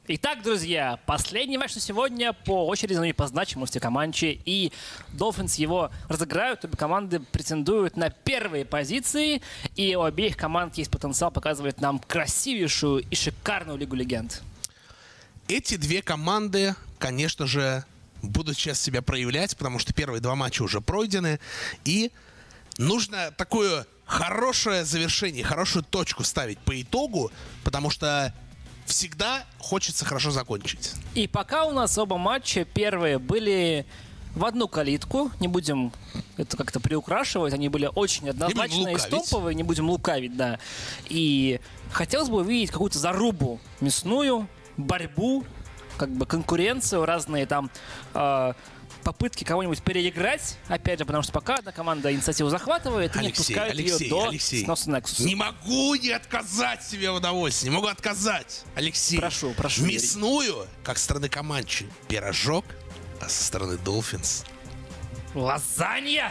Итак, друзья, последний матч на сегодня по очереди, но не по значимости команде. И Dolphins его разыграют. Обе команды претендуют на первые позиции. И у обеих команд есть потенциал показывать нам красивейшую и шикарную Лигу Легенд. Эти две команды, конечно же, будут сейчас себя проявлять, потому что первые два матча уже пройдены. И нужно такое хорошее завершение, хорошую точку ставить по итогу, потому что всегда хочется хорошо закончить. И пока у нас оба матча первые были в одну калитку, не будем это как-то приукрашивать, они были очень однозначные и стоповые, не будем лукавить, да. И хотелось бы увидеть какую-то зарубу мясную, борьбу, как бы конкуренцию, разные там попытки кого-нибудь переиграть, опять же, потому что пока одна команда инициативу захватывает и не отпускает ее до сноса Nexus. Не могу не отказать себе в удовольствии, не могу отказать. Алексей, прошу. Мясную, как со стороны Команчи, пирожок, а со стороны Dolphins лазанья!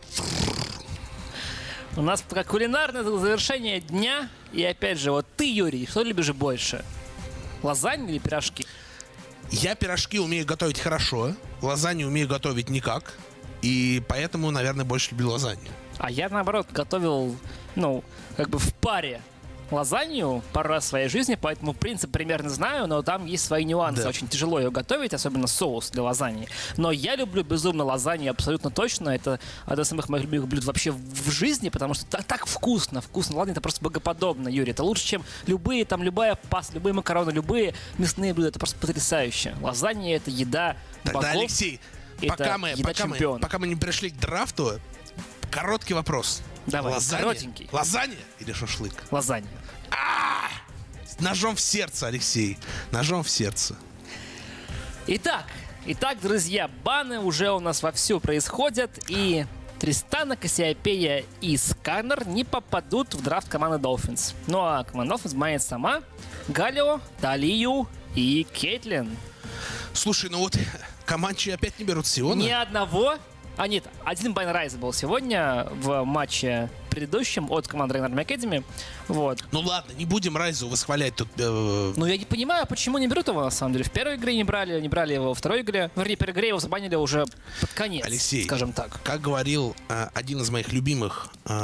У нас пока кулинарное завершение дня. И опять же, вот ты, Юрий, что любишь больше? Лазанья или пирожки? Я пирожки умею готовить хорошо, лазанью умею готовить никак, и поэтому, наверное, больше люблю лазанью. А я, наоборот, готовил, как бы в паре лазанью пару раз в своей жизни, поэтому принцип примерно знаю, но там есть свои нюансы. Да. Очень тяжело ее готовить, особенно соус для лазаньи. Но я люблю безумно лазанью, абсолютно точно. Это одно из самых моих любимых блюд вообще в жизни, потому что так вкусно. Лазанья — это просто богоподобно, Юрий. Это лучше, чем любая паста, любые макароны, любые мясные блюда. Это просто потрясающе. Лазанья — это еда богов. Тогда, Алексей, пока мы не пришли к драфту, короткий вопрос. Давай, коротенький. Лазанья или шашлык? Лазанья. Ножом в сердце, Алексей. Ножом в сердце. Итак, друзья, баны уже у нас вовсю происходят. И Тристана, Кассиопея и Сканер не попадут в драфт команды Dolphins. Ну а команда Dolphins банит сама Галио, Талию и Кейтлин. Слушай, Команчи опять не берут Сиона? Ни одного. Нет, один байн Райз был сегодня в матче предыдущем от команды Rain Army Academy. Вот. Ну ладно, не будем Райзу восхвалять тут. Ну я не понимаю, почему не берут его на самом деле. В первой игре не брали его во второй игре. Вернее, в первой игре его забанили уже под конец, Алексей, скажем так. Как говорил один из моих любимых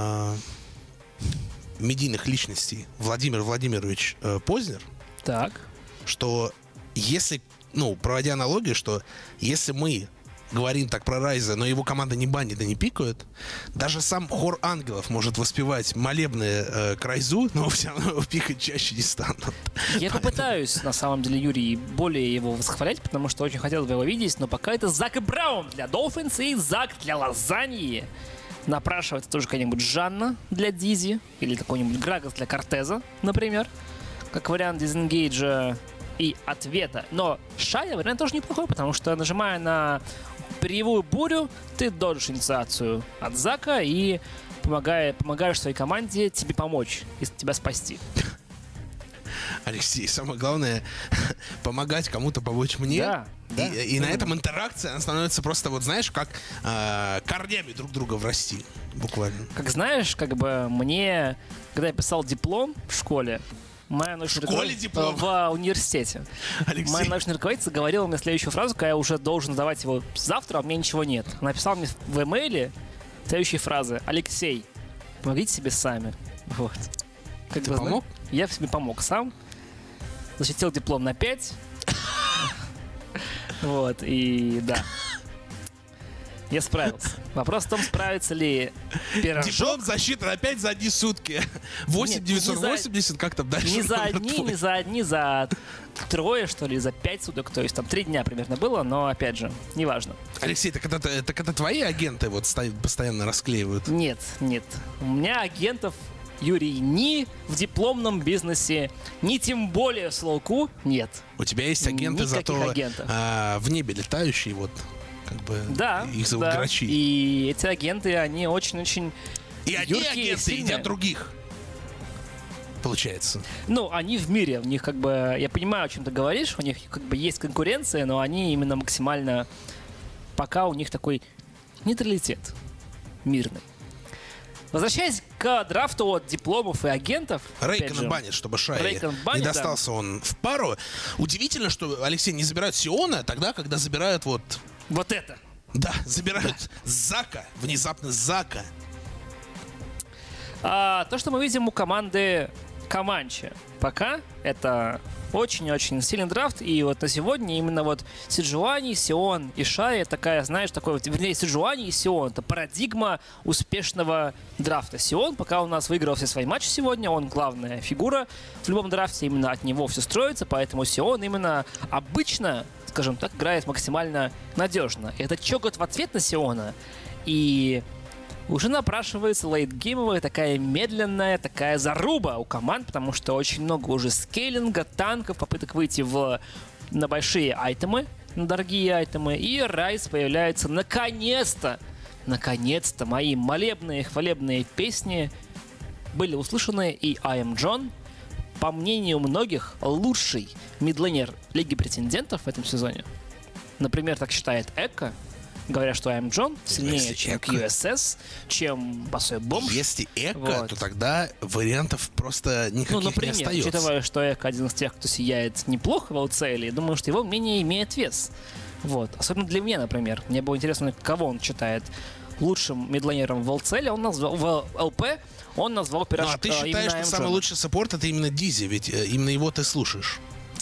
медийных личностей, Владимир Владимирович Познер, так, что если, проводя аналогию, что если мы говорим так про Райза, но его команда не банит и не пикают, даже сам хор ангелов может воспевать молебны к Райзу, но все равно его пикать чаще не станут. Я попытаюсь, на самом деле, Юрий, более его восхвалять, потому что очень хотел бы его видеть, но пока это Зак и Браун для Dolphins и Зак для лазаньи. Напрашивается тоже какая-нибудь Жанна для Дизи или какой-нибудь Грагас для Кортеза, например, как вариант дизенгейджа и ответа. Но Шая вариант тоже неплохой, потому что, нажимая на перьевую бурю, ты доджишь инициацию от Зака и помогаешь своей команде тебе помочь и тебя спасти. Алексей, самое главное помогать кому-то помочь мне. Да, и на этом интеракция, она становится просто, знаешь, как корнями друг друга врасти, буквально. Как знаешь, мне, когда я писал диплом в школе, моя научная руководительница в университете. Алексей. Моя научная руководительница говорила мне следующую фразу, когда я уже должен сдавать его завтра, а у меня ничего нет. Она написала мне в имейле следующие фразы: Алексей, помогите себе сами. Вот. Ты помог? Я себе помог сам. Защитил диплом на 5. Вот, и да. Я справился. Вопрос в том, справится ли пирожок. Диплом засчитан опять за одни сутки. 8980, как там дальше? Не за трое, что ли, за 5 суток. То есть там 3 дня примерно было, но опять же, неважно. Алексей, так это твои агенты постоянно расклеивают? Нет. У меня агентов, Юрий, ни в дипломном бизнесе, ни тем более в Слоуку нет. У тебя есть агенты, зато агентов. В небе летающие, да, их зовут грачи. И эти агенты, они очень-очень и одни агенты едят других, получается. Они в мире, у них я понимаю, о чем ты говоришь, у них есть конкуренция, но они именно максимально, пока у них такой нейтралитет мирный. Возвращаясь к драфту от дипломов и агентов. Рейкон банит, чтобы Шай банит, не достался он в пару. Удивительно, что, Алексей, не забирают Сиона тогда, когда забирают вот... Вот это. Да, забирают Зака. Внезапно Зака. То, что мы видим у команды Команчи, пока это очень-очень сильный драфт. И вот на сегодня именно вот Сиджуани, Сион и Шай такая, знаешь, такой вот, вернее, Сиджуани и Сион — это парадигма успешного драфта. Сион пока у нас выиграл все свои матчи сегодня, он главная фигура в любом драфте, именно от него все строится, поэтому Сион именно обычно, скажем так, играет максимально надежно. И это чокот в ответ на Сиона. И уже напрашивается лейтгеймовая такая медленная, такая заруба у команд, потому что очень много уже скейлинга, танков, попыток выйти на большие айтемы, на дорогие айтемы. И Райз появляется наконец-то. Наконец-то мои молебные, хвалебные песни были услышаны, и I Am John, по мнению многих, лучший мидлейнер Лиги Претендентов в этом сезоне. Например, так считает Экко. Говорят, что I Am John сильнее, чем QSS, чем Басой Бомж. Если Экко, то тогда вариантов просто никаких например, не остается. Учитывая, что Экко один из тех, кто сияет неплохо в ЛЦЛ, думаю, что его мнение имеет вес. Вот. Особенно для меня, например. Мне было интересно, кого он считает лучшим мидлейнером в ЛЦЛ. Он назвал в ЛП, он назвал пирожка. Ну, а ты считаешь, что самый лучший саппорт — это именно Дизи, ведь именно его ты слушаешь?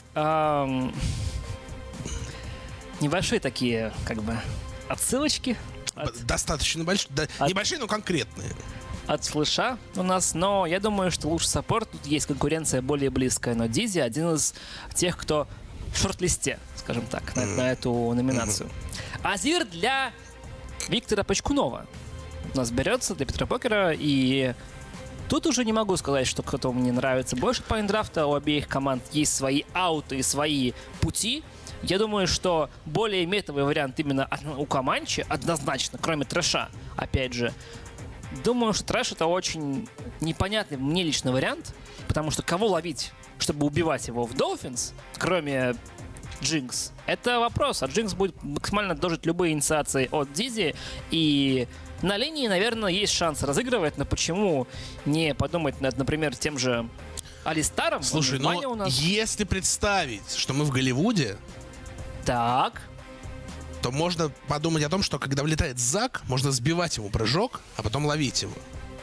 Небольшие такие, как бы, отсылочки. Достаточно большие, небольшие, но конкретные. От слыша у нас, но я думаю, что лучший саппорт, тут есть конкуренция более близкая, но Дизи один из тех, кто в шорт-листе, скажем так, на эту номинацию. Азир для Виктора Почкунова у нас берется, для Питера Покера, и тут уже не могу сказать, что кто-то мне нравится больше по драфта. У обеих команд есть свои ауты и свои пути. Я думаю, что более метовый вариант именно у Команчи однозначно, кроме Трэша, опять же. Думаю, что Трэш — это очень непонятный мне лично вариант, потому что кого ловить, чтобы убивать его в Dolphins, кроме Джинкс, это вопрос. А Джинкс будет максимально дожить любые инициации от Дизи, и на линии, наверное, есть шанс разыгрывать, но почему не подумать над, например, тем же Алистаром? Слушай, но если представить, что мы в Голливуде, так, то можно подумать о том, что когда влетает Зак, можно сбивать ему прыжок, а потом ловить его.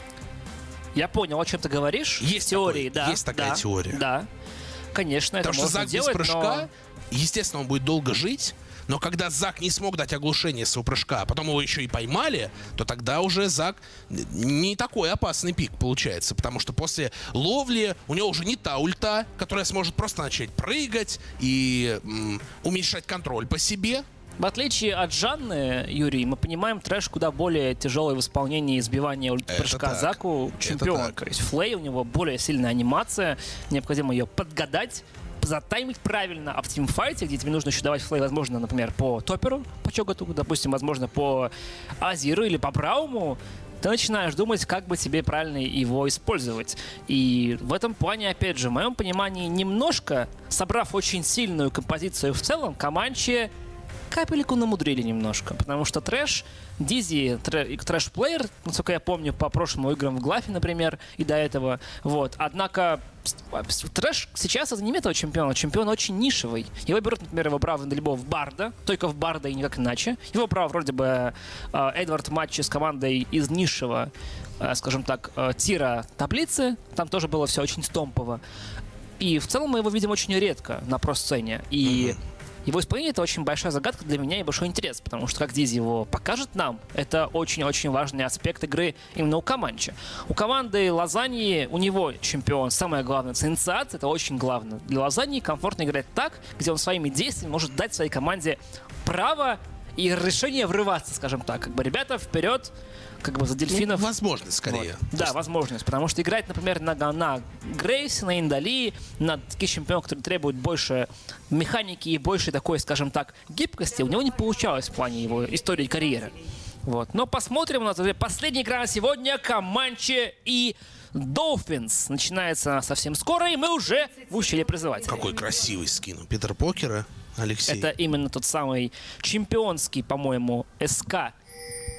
Я понял, о чем ты говоришь. Есть теории, да. Есть такая теория. Да, конечно, это можно Зак делать, без прыжка, но... естественно, он будет долго жить, но когда Зак не смог дать оглушение своего прыжка, а потом его еще и поймали, то тогда уже Зак не такой опасный пик получается, потому что после ловли у него уже не та ульта, которая сможет просто начать прыгать и уменьшать контроль по себе. В отличие от Жанны, Юрий, мы понимаем, Трэш куда более тяжелый в исполнении избивания прыжка Заку чемпион. То есть Флей, у него более сильная анимация, необходимо ее подгадать, затаймить правильно, а в тимфайте, где тебе нужно еще давать Флей, возможно, например, по Топеру, по Чогату, допустим, возможно, по Азиру или по Брауму, ты начинаешь думать, как бы тебе правильно его использовать. И в этом плане, опять же, в моем понимании, немножко, собрав очень сильную композицию в целом, Команчи капельку намудрили немножко, потому что Трэш, Дизи, Трэш-плеер, насколько я помню, по прошлым играм в Глафе, например, и до этого, вот. Однако Трэш сейчас это не метовый чемпион, чемпион очень нишевый. Его берут, например, его право либо в Барда, только в Барда и никак иначе. Его право вроде бы Эдвард в матче с командой из низшего, скажем так, тира таблицы, там тоже было все очень стомпово. И в целом мы его видим очень редко на про-сцене. И его исполнение — это очень большая загадка для меня и большой интерес, потому что как Дизи его покажет нам, это очень-очень важный аспект игры именно у Команчи. У команды Лазаньи, у него чемпион, самое главное, с инициацией, это очень главное. Для Лазаньи комфортно играть так, где он своими действиями может дать своей команде право и решение врываться, скажем так. Как бы, ребята, вперед, как бы за дельфинов. Возможность, скорее. Вот. Да, возможность. Потому что играть, например, на Грейсе, на Индали, на таких чемпионов, которые требуют больше механики и больше такой, скажем так, гибкости, у него не получалось в плане его истории карьеры. Вот. Но посмотрим. У нас последняя игра на сегодня. Команчи и Dolphins. Начинается совсем скоро, и мы уже в ущелье призывателей. Какой красивый скин у Питера Покера, Алексей. Это именно тот самый чемпионский, по-моему, СК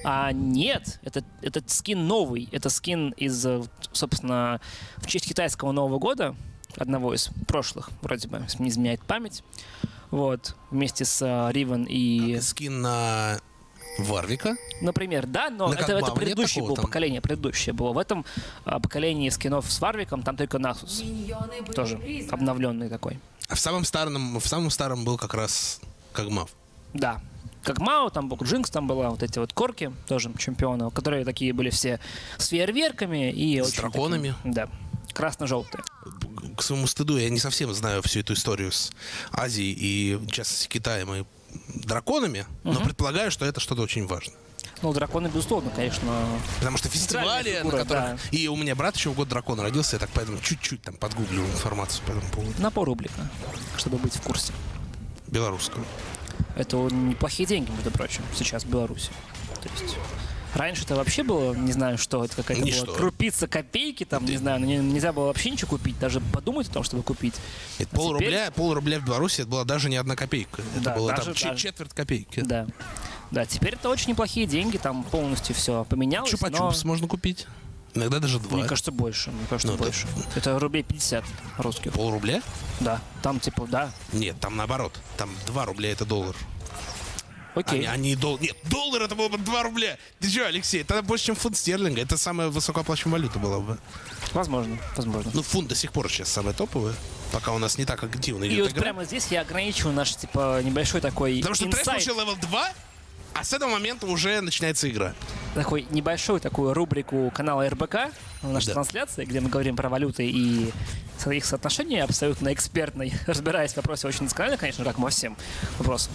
Нет, это скин новый. Это скин из, собственно, в честь китайского Нового года, одного из прошлых, вроде бы, если не изменяет память. Вот, вместе с Ривен и... Скин на Варвика? Например, да, но это предыдущее было, поколение предыдущее было. В этом поколении скинов с Варвиком там только Nasus. Тоже обновленный такой. А в самом старом был как раз Кагмав. Да. Кагмау, там был Джинкс, там была вот эти вот корки, тоже чемпионы, которые такие были все с фейерверками и... С драконами. Такие, да. Красно-желтые. К своему стыду я не совсем знаю всю эту историю с Азией и, в частности, Китаем и драконами, но предполагаю, что это что-то очень важное. Ну, драконы, безусловно, конечно. Потому что фестивали, фигура, на которых... Да. И у меня брат еще в год дракона родился, я так поэтому чуть-чуть там подгуглил информацию по этому поводу. На полрублика, чтобы быть в курсе. Белорусского. Это неплохие деньги, между прочим, сейчас в Беларуси. То есть... Раньше это вообще было, не знаю, что это какая-то была крупица копейки, там, не знаю, нельзя было вообще ничего купить, даже подумать о том, чтобы купить. Полрубля в Беларуси это была даже не 1 копейка. Это да, было даже четверть копейки. Да. Да, теперь это очень неплохие деньги, там полностью все поменялось. Чупа-чупс можно купить. Иногда даже 2. Мне кажется, больше. Больше. Это рублей 50 русских. Полрубля? Да. Там типа, да. Нет, там наоборот. Там 2 рубля это доллар. Окей. Нет, доллар это было бы 2 рубля. Ты что, Алексей, это больше, чем фунт стерлинга. Это самая высокооплачиваемая валюта была бы. Возможно. Ну, фунт до сих пор сейчас самая топовая, пока у нас не так активно идет игра. И вот игра. прямо здесь я ограничиваю наш, типа, небольшой такой Потому что инсайт. трэш получил левел 2, а с этого момента уже начинается игра. Такой небольшую такую рубрику канала РБК в нашей трансляции, где мы говорим про валюты и их соотношения абсолютно экспертной, разбираясь в вопросе очень досконально, конечно, как во всем вопросам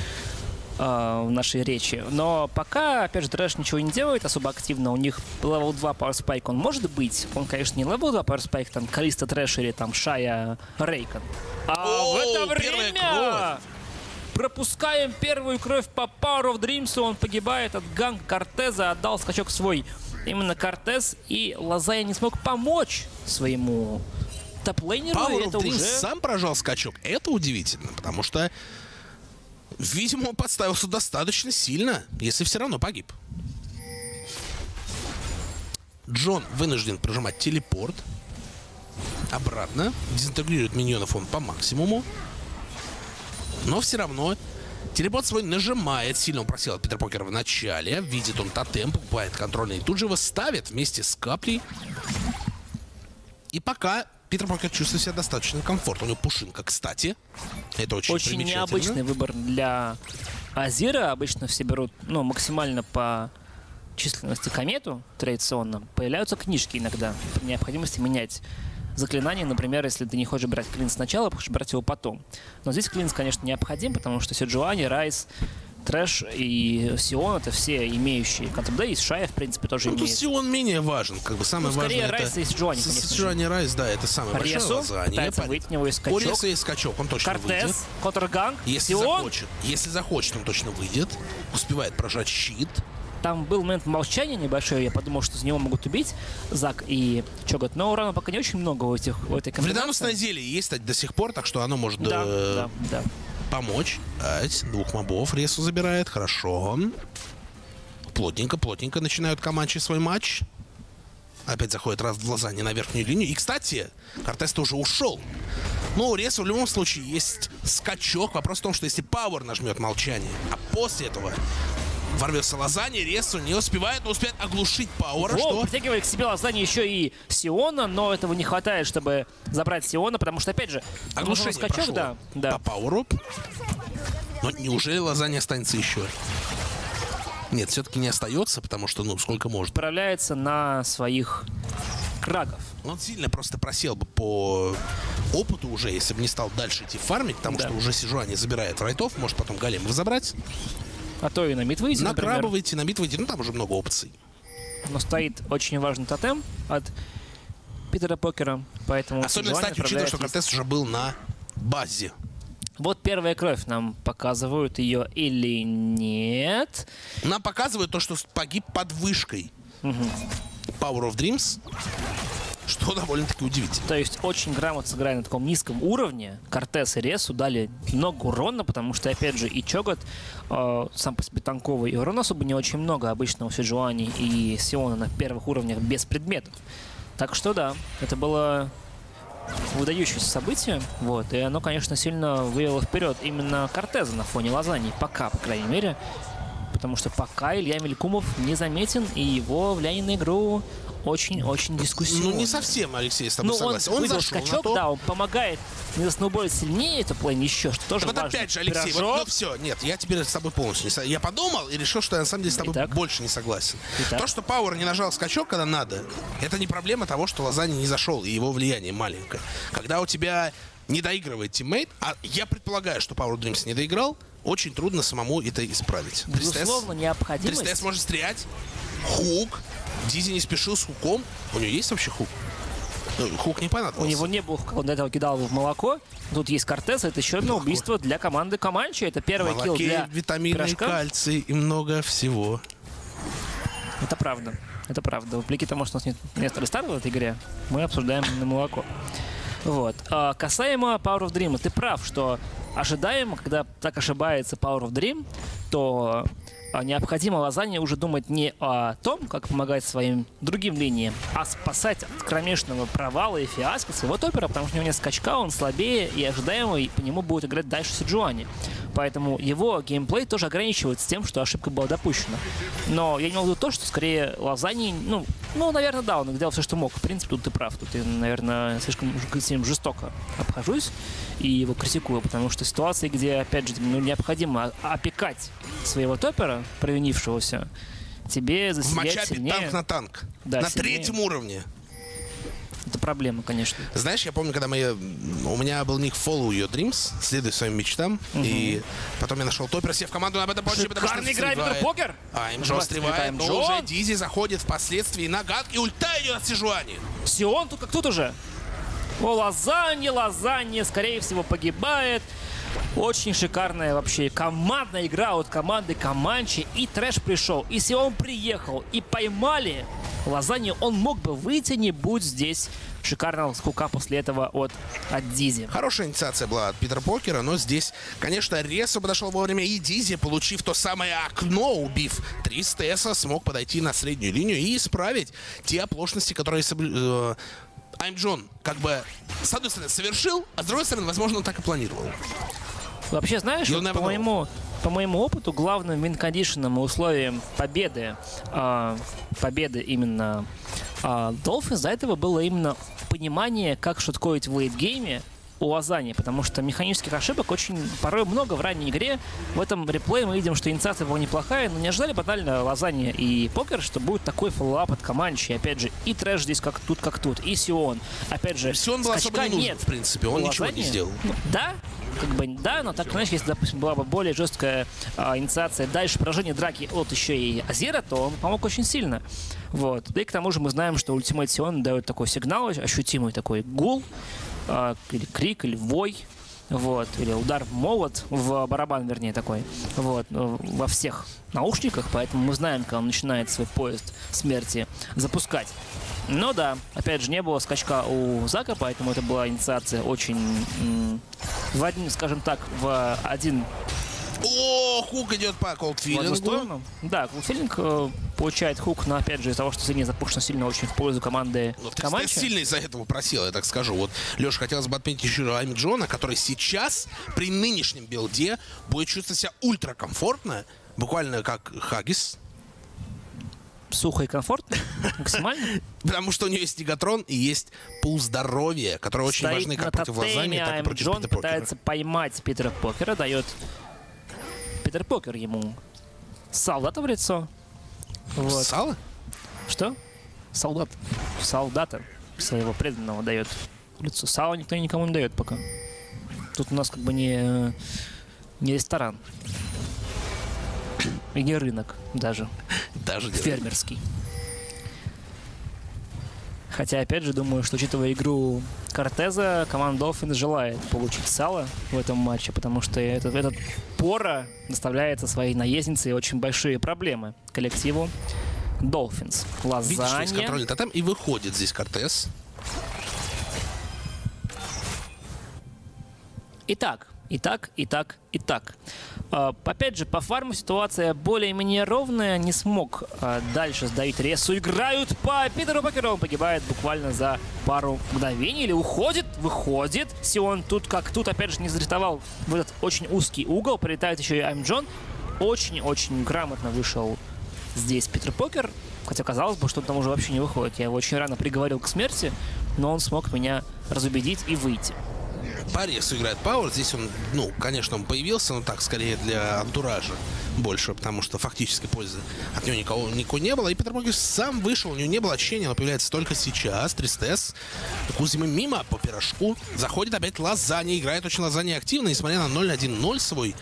в нашей речи. Но пока, опять же, трэш ничего не делает особо активно. У них level 2 Power Spike он может быть. Он, конечно, не level 2 Power Spike, там Калиста Трэш или там Шая Рейкон. А в это время пропускаем первую кровь по Power of Dreams. Он погибает от ганг Кортеза, отдал скачок свой именно Кортез, и Лазая не смог помочь своему топ-лейнеру. Power of Dreams сам прожал скачок. Это удивительно, потому что видимо, он подставился достаточно сильно, если все равно погиб. Джон вынужден прожимать телепорт. Обратно. Дезинтегрирует миньонов он по максимуму. Но все равно телепорт свой нажимает. Сильно он просил от Питера Покера в начале. Видит он тотем, покупает контрольный. И тут же его ставит вместе с каплей. И пока Питер Покер чувствует себя достаточно комфортно. У него пушинка, кстати. Это очень необычный выбор для Азира. Обычно все берут, ну, максимально по численности комету традиционно. Появляются книжки иногда. При необходимости менять заклинание. Например, если ты не хочешь брать клинс сначала, хочешь брать его потом. Но здесь клинс, конечно, необходим, потому что Сиджуани, Райс, Трэш и Сион — это все имеющие контроль. Да, и Шая, в принципе, тоже имеет. Тут Сион менее важен. Как бы самое важное это... Райс и Сиджуани, конечно. Сиджуани Райс, да, это самое большое лазание. Пытается выйти, у него есть скачок. У Реса есть скачок, он точно выйдет. Кортез, контрганг, Сион. Если захочет, он точно выйдет. Успевает прожать щит. Там был момент молчания небольшой, я подумал, что за него могут убить Зак и Чогот, но урона пока не очень много в этой комбинации. Вредоносное зелье есть, кстати, до сих пор, так что оно может помочь. 2 мобов Ресу забирает, хорошо. Плотненько начинают команчи свой матч. Опять заходит раз в лазание на верхнюю линию. И, кстати, Кортес тоже ушел. Но у Реса в любом случае есть скачок. Вопрос в том, что если Пауэр нажмет молчание, а после этого ворвется лазание, Ресу не успевает, но успеет оглушить Пауэра. Притягивает к себе лазание еще и Сиона, но этого не хватает, чтобы забрать Сиона, потому что, опять же, оглушение скачок, да, по Пауэру. Но неужели лазание останется еще? Нет, все-таки не остается, потому что, ну, сколько может. Отправляется на своих крагов. Он сильно просто просел бы по опыту уже, если бы не стал дальше идти фармить, потому что уже Сиджуани забирает райтов, может потом големов забрать. А то и на мид выйти, на краба выйти, на мид выйти, ну там уже много опций. Но стоит очень важный тотем от Питера Покера, поэтому... Особенно, кстати, учитывая, что Кортес уже был на базе. Вот первая кровь, нам показывают ее или нет. Нам показывают то, что погиб под вышкой. Power of Dreams. что довольно-таки удивительно. То есть очень грамотно сыграли на таком низком уровне. Кортес и Ресу дали много урона, потому что, опять же, и Чогот сам по себе танковый, и урона особо не очень много. Обычно у Сиджуани и Сиона на первых уровнях без предметов. Так что да, это было выдающееся событие, вот, и оно, конечно, сильно вывело вперед именно Кортеза на фоне Лозании, пока, по крайней мере, потому что пока Илья Мелькумов не заметен, и его влияние на игру очень-очень дискуссионно. Ну, не совсем, Алексей, с тобой согласен. Он зашел скачок, на то. да, он помогает не засноуболить сильнее, это плане еще, что тоже Вот важно. опять же, Алексей, вот, ну все, нет, я теперь с тобой полностью не согласен. Я подумал и решил, что я на самом деле с тобой больше не согласен. То, что Пауэр не нажал скачок, когда надо, это не проблема того, что Лозанни не зашел, и его влияние маленькое. Когда у тебя не доигрывает тиммейт, а я предполагаю, что Power Dreams не доиграл, очень трудно самому это исправить. Безусловно, необходимость. Тристес может стрелять. Хук. Дизи не спешил с хуком. У него есть вообще хук? Хук не понадобился. У него не было хука, он до этого кидал его в молоко. Тут есть Кортес, это еще одно убийство для команды Команчи. Это первый килл для витамины, Пирожка. кальций и много всего. Это правда. Это правда. Вопреки тому, что у нас нет места рестарта в этой игре, мы обсуждаем на молоко. Вот. А касаемо Power of Dream, ты прав, что ожидаемо, когда так ошибается Power of Dream, то необходимо Лозанне уже думать не о том, как помогать своим другим линиям, а спасать от кромешного провала и фиаско своего топера, потому что у него нет скачка, он слабее, и ожидаемо по нему будет играть дальше Сиджуани. Поэтому его геймплей тоже ограничивается тем, что ошибка была допущена. Но я не имел в виду то, что скорее Лозанни, ну, наверное, да, он сделал все, что мог. В принципе, тут ты прав. Тут я, наверное, слишком с ним жестоко обхожусь и его критикую, потому что ситуации, где, опять же, необходимо опекать своего топера, провинившегося, тебе засиять в матчапе сильнее. танк на танк. Да, на сильнее. третьем уровне. Это проблема, конечно. Знаешь, я помню, когда у меня был ник Follow Your Dreams, следуй своим мечтам, и потом я нашел топера себе в команду, об этом больше, потому что Шикарный игра Питер Покер! Джон встревает, но уже Дизи заходит впоследствии на гад, и ульта идет от Сиджуани. Сион тут как тут уже. О, Лозанье, скорее всего, погибает. Очень шикарная вообще командная игра от команды Команчи. И трэш пришел, и Сион приехал, и поймали Лозанью. Он мог бы выйти, не будь здесь шикарного скука после этого от Дизи. Хорошая инициация была от Питера Покера, но здесь, конечно, Ресо подошел вовремя, и Дизи, получив то самое окно, убив Тристеса, смог подойти на среднюю линию и исправить те оплошности, которые Аймджон как бы с одной стороны совершил, а с другой стороны, возможно, он так и планировал. Вообще, знаешь, вот по моему опыту, главным вин-кондишеном и условием победы именно Dolphins до этого было именно понимание, как шуткоить в лейтгейме у Лозанни, потому что механических ошибок очень порой много в ранней игре. В этом реплее мы видим, что инициация была неплохая, но не ожидали банально Лозанни и Покер, что будет такой фоллоуап от Команчи. Опять же, и трэш здесь как тут, и Сион. Опять же, Сион был особо не нужен, в принципе, он ничего не сделал. Да, но так, знаешь, если, допустим, была бы более жесткая инициация, дальше поражение драки от еще и Азера, то он помог очень сильно. Вот. Да и к тому же мы знаем, что ультимейт Сион дает такой сигнал, ощутимый такой гул, или крик, или вой, вот, или удар в молот, в барабан, вернее, такой, вот, во всех наушниках, поэтому мы знаем, когда он начинает свой поезд смерти запускать. Но да, опять же, не было скачка у Зака, поэтому это была инициация очень, скажем так, в один... О, хук идет по колдфилингу. Да, колдфилинг получает хук, но опять же из-за того, что сильнее запущено сильно очень в пользу команды Команчи. Сильно из-за этого просил, я так скажу. Вот, Леша, хотелось бы отметить еще Аймджона, который сейчас при нынешнем билде будет чувствовать себя ультракомфортно, буквально как Хаггис. Сухо и комфортно, максимально. Потому что у нее есть Негатрон и есть пул здоровья, которые очень важны как против Лозанни, так и против Питера Покера. Пытается поймать Питера Покера, дает Питер Покер ему солдата в лицо. Вот. Сало? Что? Солдата своего преданного дает в лицо. Сало никто никому не дает пока. Тут у нас как бы не ресторан. И не рынок даже. Даже фермерский. Хотя, опять же, думаю, что, учитывая игру Кортеза, команда Dolphins желает получить сало в этом матче, потому что этот Пора доставляет со своей наездницей очень большие проблемы коллективу Dolphins. Видишь, что есть контрольный тотем, и выходит здесь Кортез. Итак. Опять же, по фарму ситуация более-менее ровная. Не смог дальше сдавить ресу. Играют по Питеру Покеру. Он погибает буквально за пару мгновений. Или выходит. Сион тут как тут, опять же, не зарисовал в этот очень узкий угол. Прилетает еще и Аймджон. Очень-очень грамотно вышел здесь Питер Покер. Хотя казалось бы, что он там уже вообще не выходит. Я его очень рано приговорил к смерти, но он смог меня разубедить и выйти. По ресу играет Пауэр. Здесь он, конечно, он появился, но так, скорее для антуража больше, потому что фактической пользы от него никого не было. И Питер Покер сам вышел, у него не было ощущения, он появляется только сейчас. Тристес. Кузима мимо по пирожку. Заходит опять Лазанья, играет очень Лазанья активно, несмотря на 0-1-0 свой.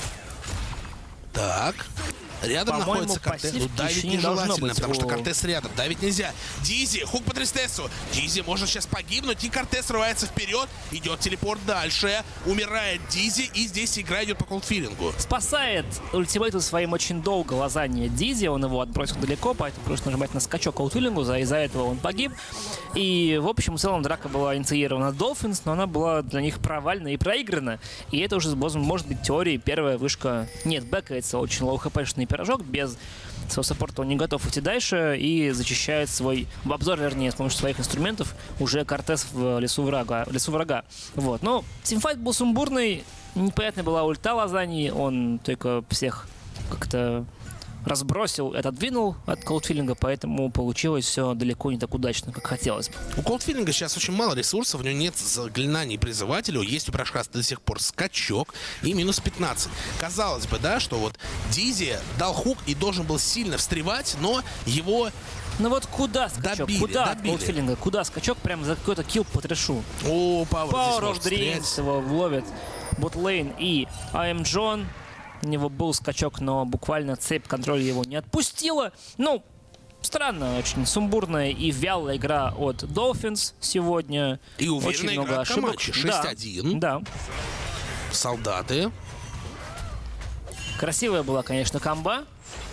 Так. Рядом находится Кортес. Давить нежелательно, потому что Кортес рядом. Давить нельзя. Дизи, хук по Тристесу. Дизи может сейчас погибнуть, и Кортес рывается вперед. Идет телепорт дальше. Умирает Дизи, и здесь игра идет по колдфилингу. Спасает ультимейтом своим очень долго Лазанья Дизи. Он его отбросил далеко, поэтому просто нажимать на скачок колдфилингу. Из-за этого он погиб. И, в общем, в целом драка была инициирована Dolphins, но она была для них провальна и проиграна. И это уже, может быть, теорией первая вышка. Нет, бэкается очень лоу-хпшный пирожок, без своего саппорта он не готов идти дальше и зачищает свой обзор, вернее, с помощью своих инструментов уже Кортес в лесу врага. Вот. Но тимфайт был сумбурный, непонятная была ульта Лазаньи, он только всех как-то разбросил, отодвинул от колдфилинга, поэтому получилось все далеко не так удачно, как хотелось бы. У колдфилинга сейчас очень мало ресурсов, у него нет заклинаний призывателю, есть у пирожка до сих пор скачок и минус 15. Казалось бы, да, что вот Дизи дал хук и должен был сильно встревать, но его... Ну вот куда скачок? Добили. Куда от колдфилинга? Куда скачок? Прям за какой-то килл по трэшу. О, Power of Dreams его ловит. Ботлейн и Аймджон. У него был скачок, но буквально цепь контроля его не отпустила. Ну, странно, очень сумбурная и вялая игра от Dolphins сегодня. И уверенная очень много ошибок. 6-1. Да. Солдаты. Красивая была, конечно, комба.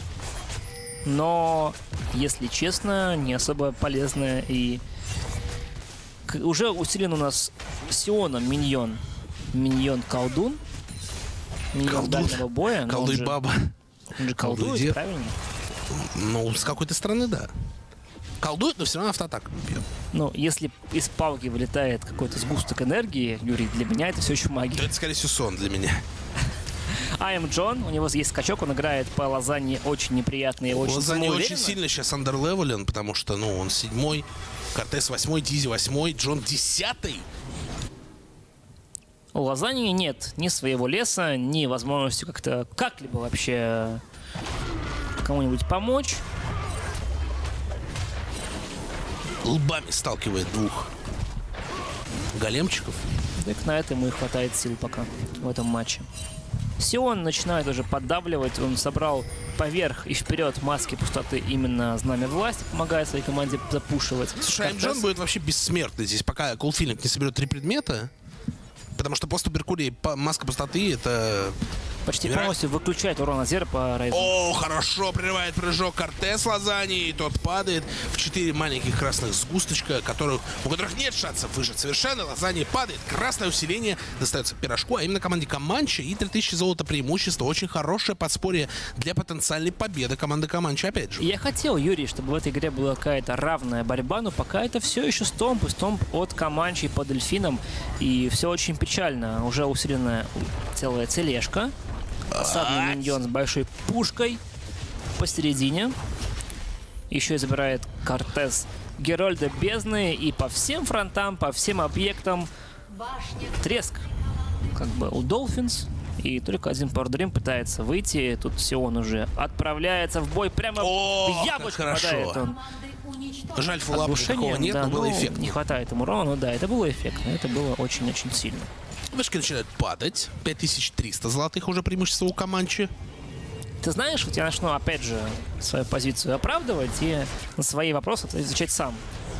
Но, если честно, не особо полезная. И уже усилен у нас Сионом миньон. Миньон-колдун. Миньон дальнего боя. Колдуй-баба. Он же колдует, правильно? Ну, с какой-то стороны, да. Колдует, но все равно автоатак бьет. Ну, если из палки вылетает какой-то сгусток энергии, Юрий, для меня это все еще магия. Да это, скорее всего, сон для меня. Аймджон, у него есть скачок, он играет по Лазанье очень неприятно и очень самоуверенно. Лазанье очень сильно сейчас андерлевелен, потому что, он 7-й, Кортес 8-й, Дизи 8-й, Джон 10-й. У Лазаньи нет ни своего леса, ни возможности как-то как-либо вообще кому-нибудь помочь. Лбами сталкивает двух големчиков. Так на это ему и хватает сил пока в этом матче. Сион начинает уже поддавливать, он собрал поверх и вперед маски пустоты именно знамя власти, помогая своей команде запушивать. Слушай, Аймджон будет вообще бессмертный здесь, пока колдфилинг не соберет 3 предмета. Потому что после Меркурия маска пустоты это... Почти полностью выключает урон от зера по Райзу. О, хорошо, прерывает прыжок Кортес Лазаньи, и тот падает в 4 маленьких красных сгусточка, у которых нет шансов выжить совершенно. Лазаньи падает, красное усиление достается пирожку, а именно команде Команчи, и 3000 золота преимущества. Очень хорошее подспорье для потенциальной победы команды Команчи, опять же. Я хотел, Юрий, чтобы в этой игре была какая-то равная борьба, но пока это все еще стомп от Команчи по дельфинам, и все очень печально. Уже усиленная целая тележка. Осадный миньон с большой пушкой посередине. Еще и забирает Кортес Герольда Бездны. И по всем фронтам, по всем объектам треск. Как бы у Dolphins. И только один Power Dream пытается выйти. Тут Сион уже отправляется в бой. Прямо в яблочко попадает он. Жаль, фуллапа такого нет, да, но было эффектно. Не хватает ему урона, но да, это было эффектно. Это было очень-очень сильно. Вышки начинают падать. 5300 золотых уже преимущество у Команчи. Ты знаешь, вот я начну, опять же, свою позицию оправдывать и на свои вопросы отвечать сам.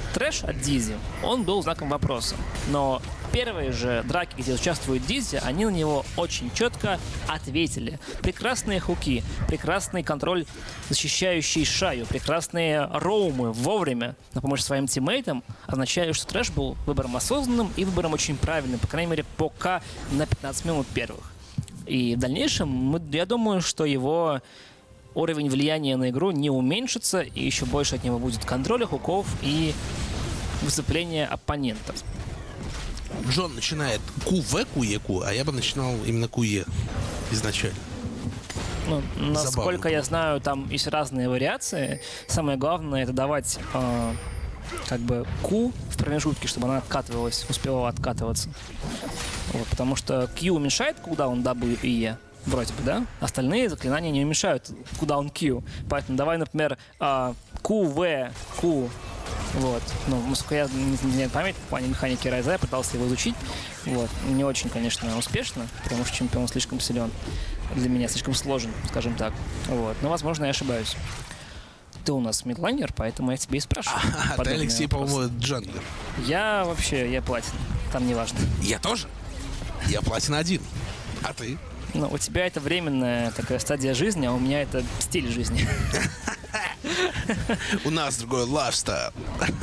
трэш от Дизи, он был знаком вопроса. Но первые же драки, где участвует Дизи, они на него очень четко ответили. Прекрасные хуки, прекрасный контроль, защищающий Шаю, прекрасные роумы вовремя на помощь своим тиммейтам означает, что трэш был выбором осознанным и выбором очень правильным, по крайней мере, пока на 15 минут первых. И в дальнейшем, я думаю, что его уровень влияния на игру не уменьшится, и еще больше от него будет контроля хуков и высыпления оппонентов. Джон начинает QV, QE, а я бы начинал именно QE изначально. Ну, насколько я знаю, там есть разные вариации. Самое главное — это давать как бы Q в промежутке, чтобы она откатывалась, успевала откатываться. Вот, потому что Q уменьшает кулдаун W и E, вроде бы, да? Остальные заклинания не уменьшают кулдаун Q. Поэтому давай, например, QV, Q. Вот. Ну, насколько я не знаю память в плане механики Райза, я пытался его изучить. Вот. Не очень, конечно, успешно, потому что чемпион слишком силен. Для меня слишком сложен, скажем так. Вот. Но, возможно, я ошибаюсь. Ты у нас мидлайнер, поэтому я тебе и спрашиваю. А ты, Алексей, по-моему, джанглер. Я платин. Там не важно. Я тоже. Я платин 1. А ты? Ну, у тебя это временная такая стадия жизни, а у меня это стиль жизни. У нас другой лайфстайл.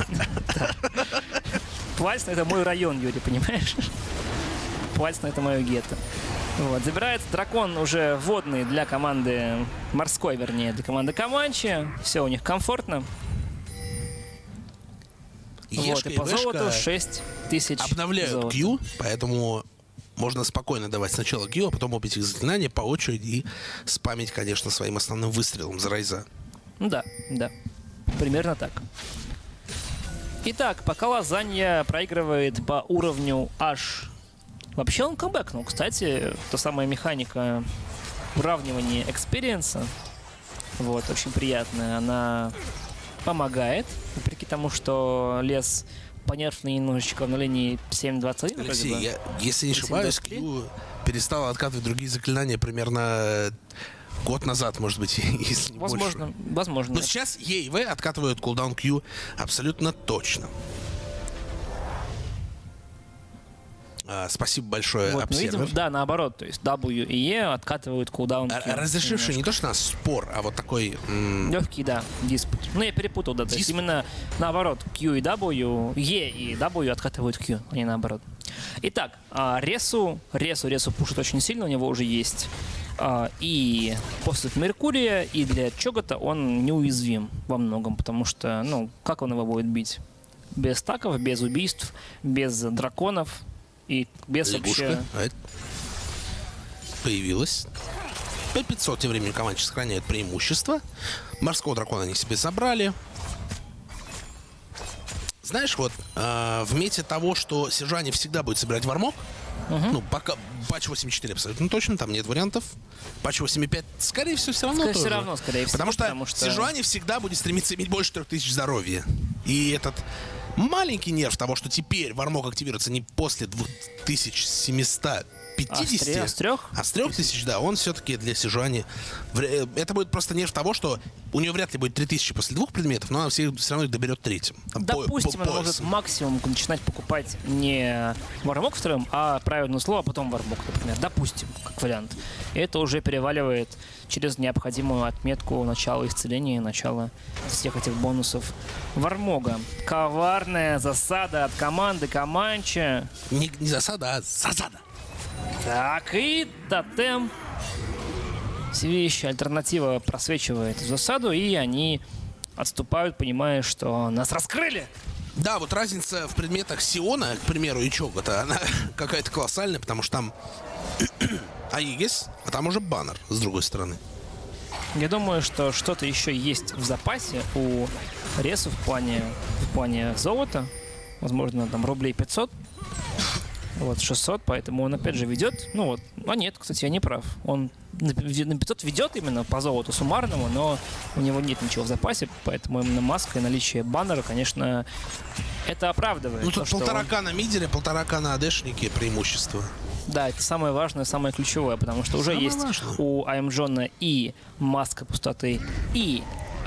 Платина — это мой район, Юрий, понимаешь? Платина — это мое гетто. Вот. Забирается дракон уже водный для команды, морской, вернее, для команды Команчи. Все у них комфортно. Вот, и по золоту 6000 обновляют золота. Q, поэтому можно спокойно давать сначала Q, а потом опять их заклинания по очереди и спамить, конечно, своим основным выстрелом за Райза. Да, да. Примерно так. Итак, пока Лазанья проигрывает по уровню аж... Вообще он камбэкнул. Кстати, та самая механика уравнивания экспириенса, вот, очень приятная, она помогает, вопреки тому, что лес понерфный немножечко в линии 7.21. Алексей, я, если не ошибаюсь, Q перестал откатывать другие заклинания примерно год назад, может быть, если не возможно, больше. Возможно. Но сейчас E и V откатывают кулдаун Q абсолютно точно. Спасибо большое, вот, обсервер. видим, да, наоборот, то есть W и E откатывают кулдаун Q. Разрешивший не то, что у нас спор, а вот такой... Легкий, да, диспут. Ну, я перепутал, да, то есть именно наоборот, Q и W, E и W откатывают Q, а не наоборот. Итак, Ресу пушит очень сильно, у него уже есть и после Меркурия, и для Чогота он неуязвим во многом, потому что, ну, как он его будет бить? Без стаков, без убийств, без драконов и без лягушка вообще... появилась. 500 тем временем Команчи сохраняет преимущество. Морского дракона они себе забрали. Знаешь, вот в мете того, что Сержани всегда будет собирать вармок, ну, пока патч 8.4 абсолютно точно, там нет вариантов. Патч 8.5, скорее всего, все равно тоже. Все равно, скорее всего. Потому что Сержани всегда будет стремиться иметь больше 3000 здоровья. И этот маленький нерв того, что теперь вармок активируется не после 2750, с трех? А с 3000, да, он все-таки для Сержани... Это будет просто нерв того, что у нее вряд ли будет 3000 после 2 предметов, но она все равно их доберет третьим. Допустим, она может максимум начинать покупать не вармок вторым, а правильное слово, а потом вармок, например. Допустим, как вариант. И это уже переваливает через необходимую отметку начала исцеления и начала всех этих бонусов вармога. Коварная засада от команды Команчи. Не засада, а засада. Так, и тотем. Следующая альтернатива просвечивает засаду, и они отступают, понимая, что нас раскрыли. Да, вот разница в предметах Сиона, к примеру, и Чогота, она какая-то колоссальная, потому что там Аигис, а там уже баннер с другой стороны. Я думаю, что что-то еще есть в запасе у Ресу в плане золота. Возможно, там рублей 500. Вот, 600, поэтому он опять же ведет. Ну вот, а нет, кстати, я не прав. Он на 500 ведет именно по золоту суммарному, но у него нет ничего в запасе, поэтому именно маска и наличие баннера, конечно, это оправдывает. Ну тут полторака на мидере, полторака на АДшнике преимущество. Да, это самое важное, самое ключевое, потому что уже есть у Аймджона и маска пустоты, и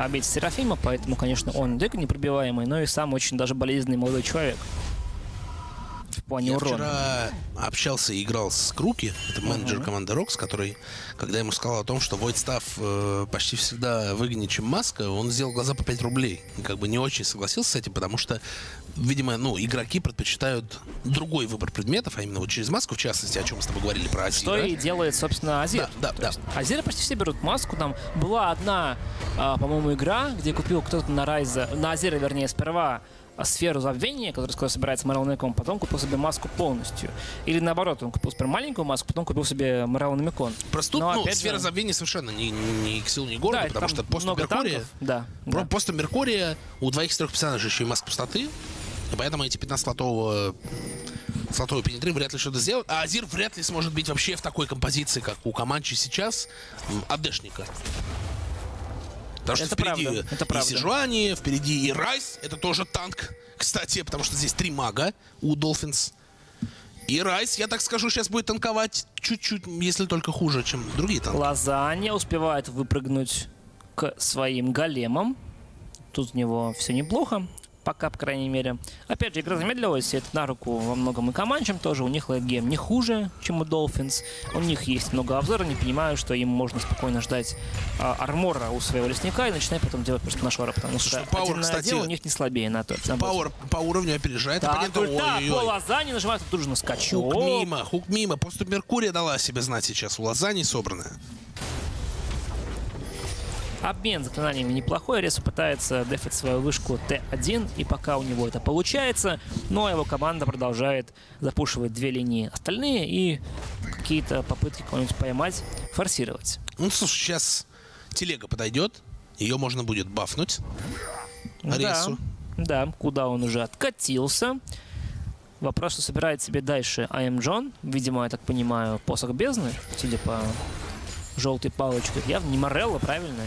обить Серафима, поэтому, конечно, он не только непробиваемый, но и сам очень даже болезненный молодой человек. В плане Я урона. вчера общался и играл с Круки, это менеджер команды Рокс, который, когда ему сказал о том, что Void Staff почти всегда выгоднее, чем маска, он сделал глаза по 5 рублей. И как бы не очень согласился с этим, потому что, видимо, игроки предпочитают другой выбор предметов, а именно вот через маску, в частности, о чем мы с тобой говорили про Азира. Что и делает, собственно, Азир. Да. Азиры почти все берут маску. Там была одна, по-моему, игра, где купил кто-то на Азира, вернее, сперва сферу забвения, которая скоро собирается Моралономикон, потом купил себе маску полностью. Или наоборот, он купил сперва маленькую маску, потом купил себе Моралономикон. Просто тут, сфера забвения совершенно не к силу, ни к городу, да, потому что после Меркурия... После Меркурия у двоих из трех персонажей еще и маска пустоты, и поэтому эти 15-слотового пенетры вряд ли что-то сделают, а Азир вряд ли сможет быть вообще в такой композиции, как у Команчи сейчас, АДшника. Потому что впереди и Сижуани, впереди и Райс, это тоже танк, кстати, потому что здесь 3 мага у Dolphins. И Райс, я так скажу, сейчас будет танковать чуть-чуть, если только хуже, чем другие танки. Лазанья успевает выпрыгнуть к своим големам. Тут у него все неплохо. Пока, по крайней мере. Опять же, игра замедлилась, и это на руку во многом и команчам тоже. У них лейтгейм не хуже, чем у Dolphins. У них есть много обзора, не понимаю, что им можно спокойно ждать армора у своего лесника и начинать потом делать просто нашора, потому что Power, кстати, у них не слабее на то. Power по уровню опережает оппонента. По Лазане нажимает тут же на скачок. Хук мимо. Поступ Меркурия дала себе знать сейчас. У Лазани собранная. Обмен заклинаниями неплохой. Ресу пытается дефать свою вышку Т1, и пока у него это получается, но его команда продолжает запушивать 2 линии остальные и какие-то попытки кого-нибудь поймать, форсировать. Ну, слушай, сейчас телега подойдет, ее можно будет бафнуть. Ресу. Да, куда он уже откатился. Вопрос, что собирает себе дальше I Am John. Видимо, я так понимаю, посох бездны, судя по желтой палочке. Явно не Морелло, правильно?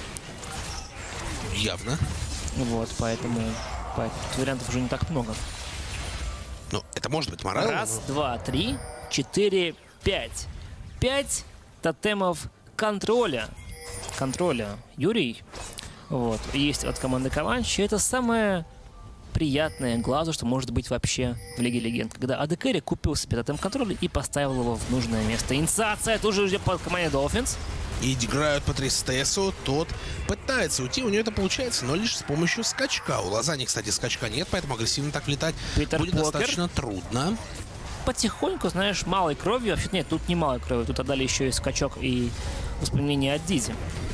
Явно. Вот, поэтому вариантов уже не так много. Ну, это может быть Морелло. 1, 2, 3, 4, 5. 5 тотемов контроля. Юрий. Вот. Есть от команды Команчи. Это самое приятное глазу, что может быть вообще в Лиге Легенд. Когда AD Carry купил себе тотем контроля и поставил его в нужное место. Инициация тоже уже под командой Dolphins. И играют по Тристесу, тот пытается уйти, у него это получается, но лишь с помощью скачка. У Лазани, кстати, скачка нет, поэтому агрессивно так летать будет достаточно трудно. Потихоньку, знаешь, малой кровью, вообще нет, тут не малой кровью, тут отдали еще и скачок и воспоминания от Дизи.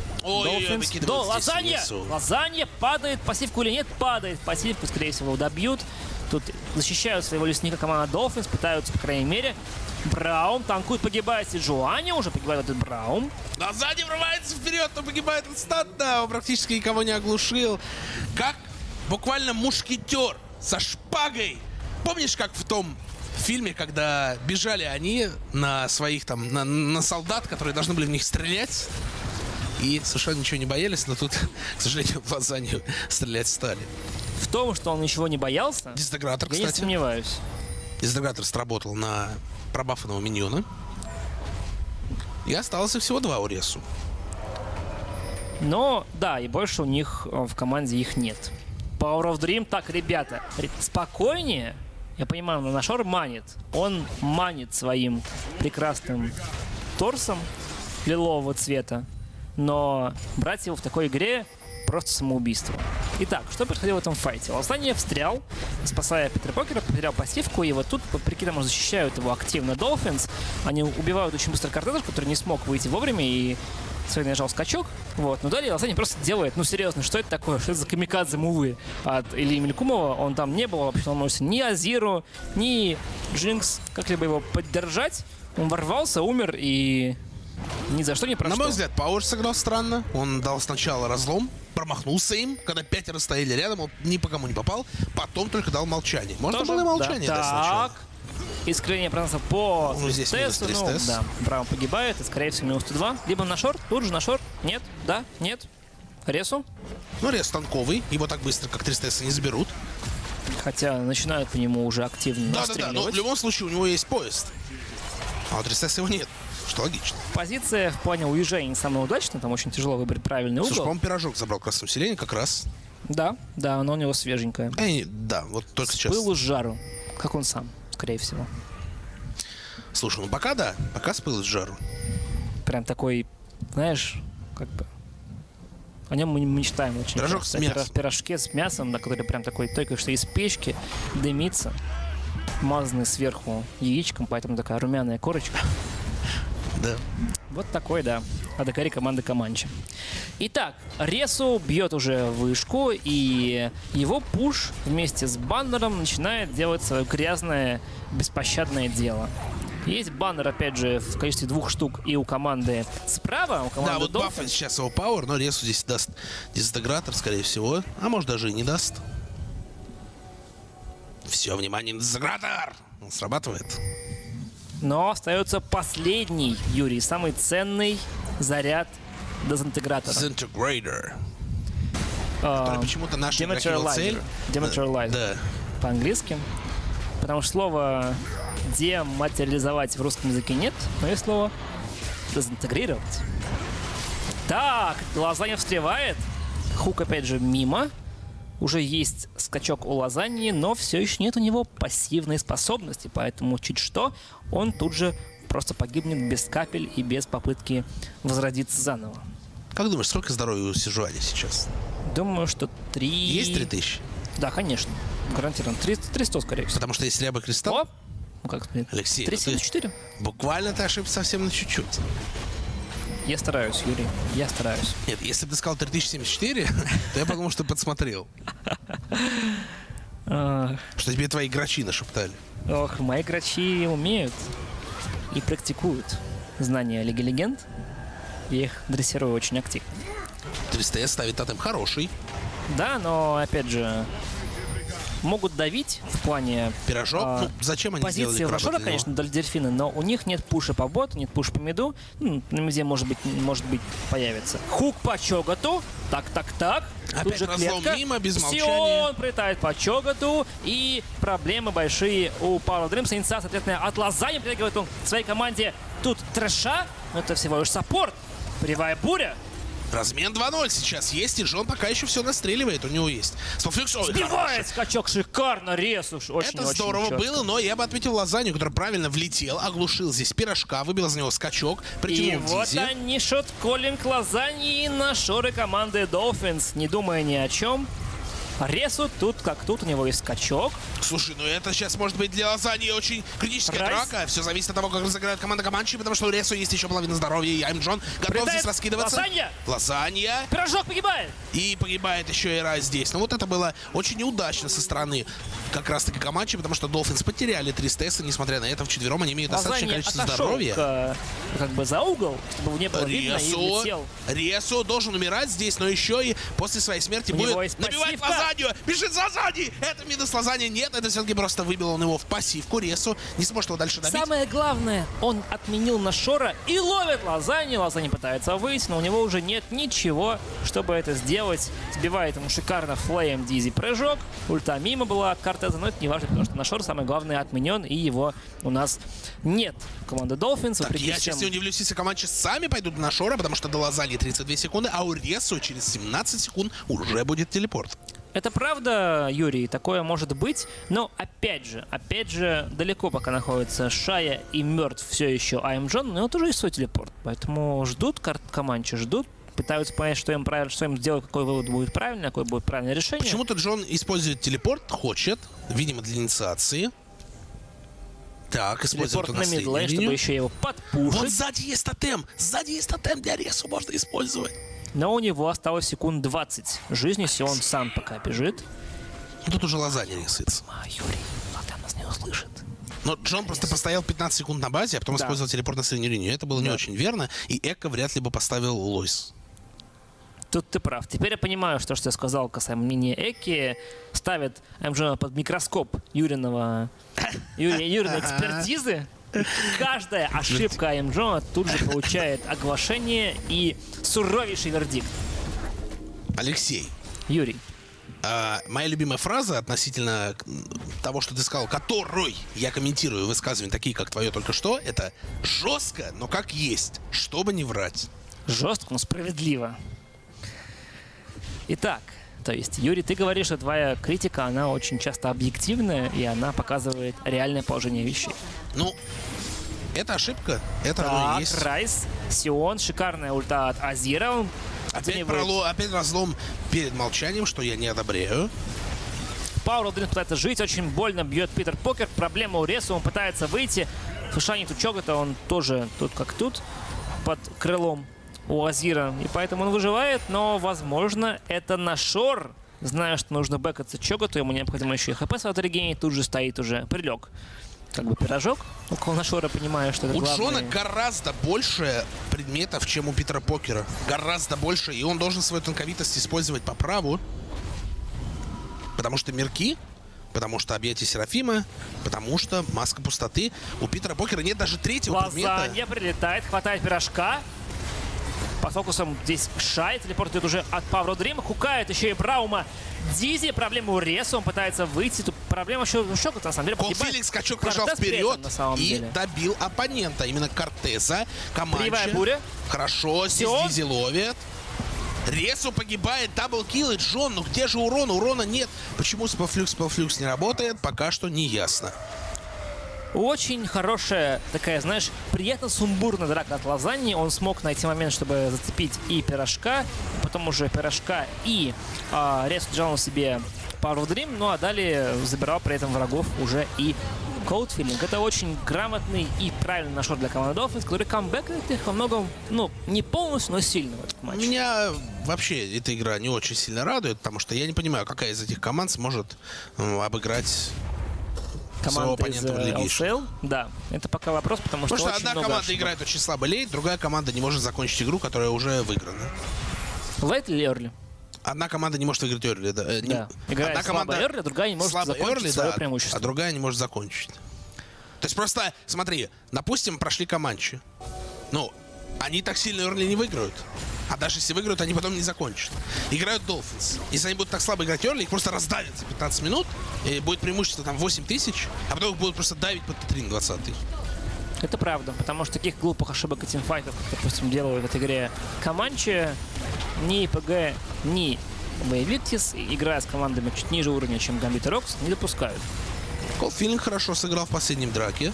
Лазанья падает, пассивку или нет, падает пассивку, скорее всего, добьют. Тут защищают своего лесника команда Dolphins, пытаются, по крайней мере. Браум танкует, погибает Сиджуани, уже погибает этот Браум. А сзади врывается вперед, но погибает инстантно, он практически никого не оглушил. Как буквально мушкетер со шпагой. Помнишь, как в том фильме, когда бежали они на своих там, на солдат, которые должны были в них стрелять? И совершенно ничего не боялись, но тут, к сожалению, в Лазанью стрелять стали. В том, что он ничего не боялся, Дезинтегратор, я не сомневаюсь. Дезинтегратор сработал на пробафанного миньона. И осталось всего 2 у Ресу. Но, да, и больше у них в команде их нет. Power of Dream. Так, ребята, спокойнее. Я понимаю, Нашор манит. Он манит своим прекрасным торсом лилового цвета. Но брать его в такой игре просто самоубийство. Итак, что происходило в этом файте? Лазанья встрял, спасая Питера Покера, потерял пассивку, и вот тут, под прикидом, защищают его активно Dolphins. Они убивают очень быстро Кортежа, который не смог выйти вовремя, и свой нажал скачок. Вот. Но далее Лазанья просто делает, ну серьезно, что это такое? Что это за камикадзе мувы от Ильи Мелькумова? Он там не был вообще, он может ни Азиру, ни Джинкс как-либо его поддержать. Он ворвался, умер и ни за что не прошел. На мой взгляд, Пауэр сыграл странно. Он дал сначала разлом, промахнулся им, когда 5 стояли рядом, он ни по кому не попал, потом только дал молчание. Можно тоже было и молчание дать сначала. Так, искривление пространства по Тристесу. Ну, да, Браун погибает, и скорее всего минус 102. Либо на шорт, тут же на шорт. Нет, да, нет. Ресу. Ну, Рес танковый, его так быстро, как Тристеса, не заберут. Хотя начинают по нему уже активно Да, но в любом случае у него есть поезд. А у Тристеса его нет. что логично. Позиция в плане уезжения не самая удачная, там очень тяжело выбрать правильный угол. Слушай, по-моему, Пирожок забрал красное усиление как раз. Да, оно у него свеженькое. Да, вот только сейчас. С пылу с жару, как он сам, скорее всего. Слушай, ну пока да, пока с пылу с жару. Прям такой, знаешь, как бы... О нем мы мечтаем очень. Пирожок с мясом. Пирожке с мясом, на который прям такой только что из печки дымится, мазанный сверху яичком, поэтому такая румяная корочка. Да. Вот такой, да. Адакари команды Команчи. Итак, Ресу бьет уже вышку, и его пуш вместе с баннером начинает делать свое грязное, беспощадное дело. Есть баннер, опять же, в количестве 2 штук и у команды справа, у команды Да, вот баффает сейчас его пауэр, но Ресу здесь даст дезинтегратор, скорее всего. А может, даже и не даст. Все, внимание, дезинтегратор! Он срабатывает. Но остается последний, Юрий, самый ценный заряд дезинтегратора. Дезинтегратор. Который почему-то наши игроки его цель. Dematerializer. Да. По-английски. Потому что слово дематериализовать в русском языке нет, но есть слово дезинтегрировать. Так, Лазанья встревает. Хук опять же мимо. Уже есть скачок у Лазаньи, но все еще нет у него пассивной способности, поэтому чуть что, он тут же просто погибнет без капель и без попытки возродиться заново. Как думаешь, сколько здоровья у Сижуани сейчас? Думаю, что 3... Есть 3000? Да, конечно. Гарантированно. 300, скорее всего. Потому что если ряба кристалл... О! Ну как сказать? Алексей, 374. Буквально ты ошибся совсем на чуть-чуть. Я стараюсь, Юрий. Я стараюсь. Нет, если бы ты сказал 3074, то я подумал, что ты подсмотрел. Что тебе твои грачи нашептали. Ох, мои грачи умеют и практикуют знания Лиги Легенд. Я их дрессирую очень активно. 300 ставит тотем хороший. Да, но, опять же, могут давить в плане... Пирожок? Ну, зачем они сделали позиции крабы Рошора, для конечно, для дельфина, но у них нет пуша по боту, нет пуша по миду. Ну, на миде, может быть, появится. Хук по Чогату. Так. Опять Тут же разлом клетка. мимо, без молчания. Сион прилетает по Чогату. И проблемы большие у Power Dreams. Инициация, соответственно, от Лазани притягивает он к своей команде. Тут трэша, но это всего лишь саппорт. Полевая буря. Размен 2-0 сейчас есть, и Джон пока еще все настреливает. У него есть. Сбивает скачок шикарно, Ресу. Это здорово было, но я бы отметил Лазанью, который правильно влетел, оглушил здесь Пирожка, выбил из него скачок, притянул И вот Дизи. они шот-коллинг Лазаньи на шоры команды Dolphins, не думая ни о чем. Ресу тут как тут, у него есть скачок. Слушай, ну это сейчас может быть для Лазаньи очень критическая драка. Все зависит от того, как разыграет команда Команчи, потому что у Ресу есть еще половина здоровья, и Айм Джон готов здесь раскидываться. Лазанья! Пирожок погибает! И погибает еще и Ра здесь. Но вот это было очень неудачно со стороны как раз-таки Команчи, потому что Dolphins потеряли 3 стесса, несмотря на это, вчетвером они имеют достаточное количество здоровья. Как бы за угол, чтобы не было видно, и влетел. Ресу должен умирать здесь, но еще и после своей смерти будет набивать Лазанью. Бежит за Лазаньей! Это минус Лазанья. Нет, это все-таки просто выбил он его в пассивку. Ресу не сможет его дальше добить. Самое главное, он отменил на Шора и ловит Лазанью. Лазанья пытается выйти, но у него уже нет ничего, чтобы это сделать. Сбивает ему шикарно флейм Дизи прыжок. Ульта мимо была от Кортеза, но это не важно, потому что на Шор самое главное отменен, и его у нас нет. Команда Dolphins, так, я сейчас не удивлюсь, если команды сами пойдут на Шора, потому что до Лазаньи 32 секунды, а у Ресу через 17 секунд уже будет телепорт. Это правда, Юрий, такое может быть, но опять же, далеко пока находится Шая и мертв все еще Айм Джон, но тоже есть свой телепорт, поэтому ждут Команчи, ждут, пытаются понять, что им правильно, что им сделать, какой вывод будет правильный, какое будет правильное решение. Почему-то Джон использует телепорт, хочет, видимо, для инициации. Так, используем телепорт на мидлейн, чтобы еще его подпушить. Вот сзади есть тотем для Ресу можно использовать. Но у него осталось секунд 20 жизни, если он сам пока бежит. Тут уже Лазанья рисуется. Юрий, Латан нас не услышит. Но Джон просто постоял 15 секунд на базе, а потом использовал телепорт на среднюю линию. Это было не очень верно, и Эко вряд ли бы поставил Лойс. Тут ты прав. Теперь я понимаю, что я сказал касаемо мнения Эки. Ставит Джона под микроскоп Юриной экспертизы. Каждая ошибка Айм Джона тут же получает оглашение и суровейший вердикт. Алексей. Юрий. Моя любимая фраза относительно того, что ты сказал, которой я комментирую высказывания такие, как твое только что, это жестко, но как есть, чтобы не врать. Жестко, но справедливо. Итак, то есть, Юрий, ты говоришь, что твоя критика, она очень часто объективная, и она показывает реальное положение вещей. Ну, это ошибка, это оно и есть. Райс, Сион, шикарная ульта от Азира. Он опять разлом перед молчанием, что я не одобряю. Power of Dreams пытается жить, очень больно бьет Питер Покер. Проблема у Реса, он пытается выйти. Фушани тут Чогата, он тоже тут как тут, под крылом у Азира. И поэтому он выживает, но, возможно, это Нашор. Зная, что нужно бэкаться Чогату, ему необходимо еще и хп свой регенить, тут же стоит уже, прилег. Как бы пирожок около Нашора, понимая, что это главное. У Джона гораздо больше предметов, чем у Питера Покера. Гораздо больше. И он должен свою тонковитость использовать по праву. Потому что мирки, потому что объятие Серафима, потому что маска пустоты. У Питера Покера нет даже третьего предмета. Лазанья прилетает, хватает пирожка. Под фокусом здесь Шай, телепортирует уже от Power of Dream. Хукает еще и Браума. Дизи, проблема у Реса, он пытается выйти. Тут проблема еще у Шокота, на самом деле, погибает. Феликс скачок прошел вперед и добил оппонента. Именно Кортеза, Команчи. Кривая буря. Хорошо, здесь Дизи ловит. Ресу погибает, даблкил, и Джон, ну где же урон? Урона нет. Почему спелфлюкс не работает, пока что не ясно. Очень хорошая такая, знаешь, приятно сумбурная драка от Лазаньи. Он смог найти момент, чтобы зацепить и пирожка, потом уже пирожка и Рес джанул себе Power of Dream, ну а далее забирал при этом врагов уже и Cold Feeling. Это очень грамотный и правильный нашор для команды Dolphins, который камбэкает их во многом, ну, не полностью, но сильно в этот матч. Меня вообще эта игра не очень сильно радует, потому что я не понимаю, какая из этих команд сможет обыграть своего оппонента в LCL. Да, это пока вопрос, потому что одна команда ошибок. Играет очень слабо лейт, другая команда не может закончить игру, которая уже выиграна. Лейт или эрли? Одна команда не может выиграть эрли. Да. Играет слабо эрли, другая не может закончить свое преимущество. А другая не может закончить. То есть просто, смотри, допустим, прошли Команчи. Ну, они так сильно эрли не выиграют. А даже если выиграют, они потом не закончат. Играют Dolphins. Если они будут так слабо играть эрли, их просто раздавят за 15 минут, и будет преимущество там 8000, а потом их будут просто давить под Т3 на 20. Это правда, потому что таких глупых ошибок и тимфайтов, как, допустим, делают в этой игре Команчи, ни ПГ, ни Вейвиктис, играя с командами чуть ниже уровня, чем Gambit и Rocks, не допускают. Cold Feeling хорошо сыграл в последнем драке.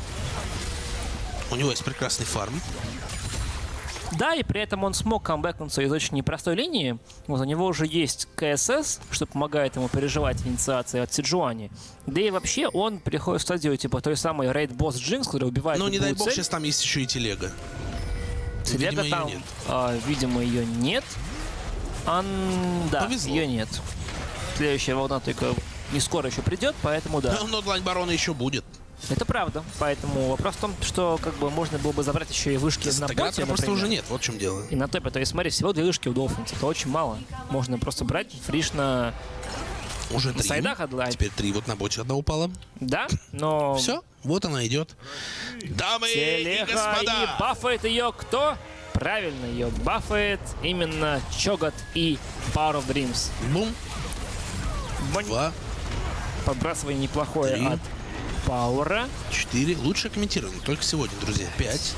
У него есть прекрасный фарм. Да, и при этом он смог камбэкнуться из очень непростой линии. Вот у него уже есть КСС, что помогает ему переживать инициации от Сиджуани. Да и вообще он переходит в стадию типа той самой рейд-босс Джинкс, который убивает любую цель. Но не дай бог, цель. Сейчас там есть еще и телега. Телега видимо, там, ее нет. Видимо, ее нет. Да, повезло. Ее нет. Следующая волна только не скоро еще придет, поэтому да. Но длань барона еще будет. Это правда. Поэтому вопрос в том, что как бы можно было бы забрать еще и вышки на боте, просто уже нет, вот в чем дело. И на топе. То есть, смотри, всего 2 вышки у Dolphins. Это очень мало. Можно просто брать фриш на уже 3. сайдах отдлать. Теперь 3, вот на боте одна упала. Да, но... Все, вот она идет. Дамы и господа! И бафает ее кто? Правильно, ее бафает именно Чогат и Power of Dreams. Бум. 2. Подбрасывание неплохое 3. от Пауэра. 4. Лучшее комментирование только сегодня, друзья. 5.